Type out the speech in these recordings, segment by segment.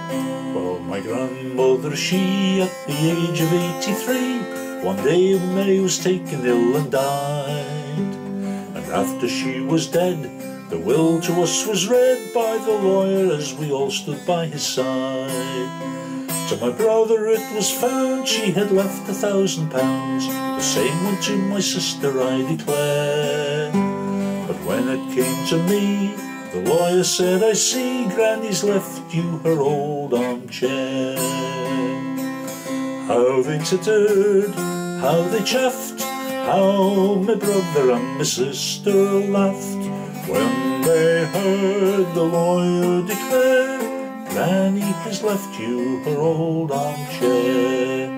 Well, my grandmother, she at the age of 83, one day in May was taken ill and died. And after she was dead, the will to us was read by the lawyer as we all stood by his side. To my brother it was found she had left £1,000, the same went to my sister, I declare. But when it came to me, the lawyer said, I see Granny's left you her old armchair. How they tittered, how they chaffed, how my brother and my sister laughed when they heard the lawyer declare, Granny has left you her old armchair.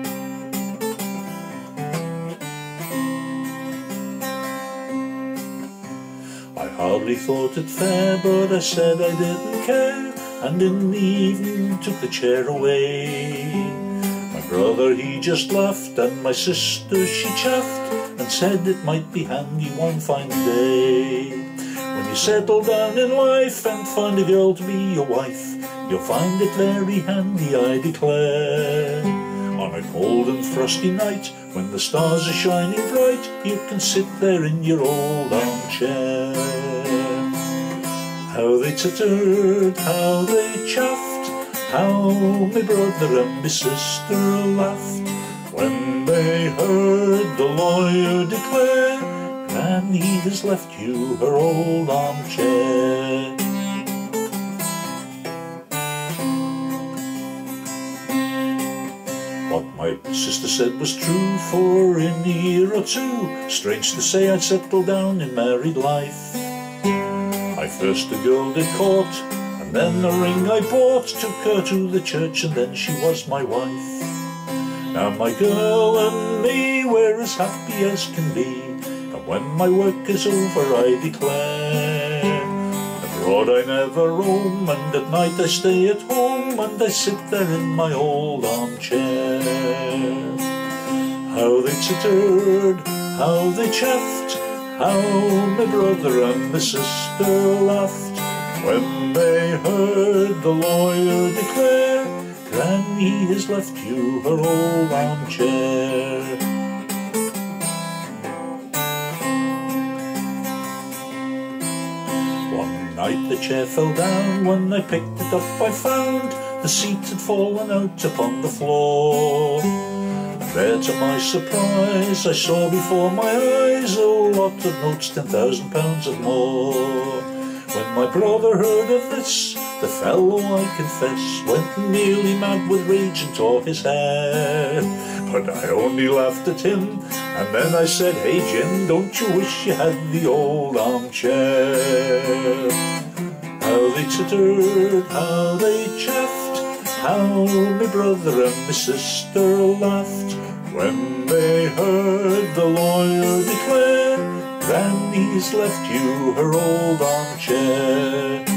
I hardly thought it fair, but I said I didn't care, and in the evening took the chair away. My brother, he just laughed, and my sister, she chaffed, and said it might be handy one fine day. When you settle down in life and find a girl to be your wife, you'll find it very handy, I declare. On a cold and frosty night, when the stars are shining bright, you can sit there in your old armchair. How they tittered, how they chaffed, how my brother and my sister laughed when they heard the lawyer declare, Granny has left you her old armchair. What my sister said was true, for in a year or two, strange to say, I'd settled down in married life. I first a girl did court, and then a ring I bought, took her to the church, and then she was my wife. Now my girl and me, we're as happy as can be, and when my work is over I declare, abroad I never roam, and at night I stay at home, and I sit there in my old armchair. How they tittered, how they chaffed, how my brother and my sister laughed when they heard the lawyer declare, Granny has left you her old armchair. One night the chair fell down, when I picked it up I found the seat had fallen out upon the floor. And there to my surprise I saw before my eyes a lot of notes, £10,000 and more. When my brother heard of this, the fellow, I confess, went nearly mad with rage and tore his hair. But I only laughed at him, and then I said, hey Jim, don't you wish you had the old armchair? How they tittered, how they chaffed, how my brother and my sister laughed when they heard the lawyer declare, Granny's left you her old armchair.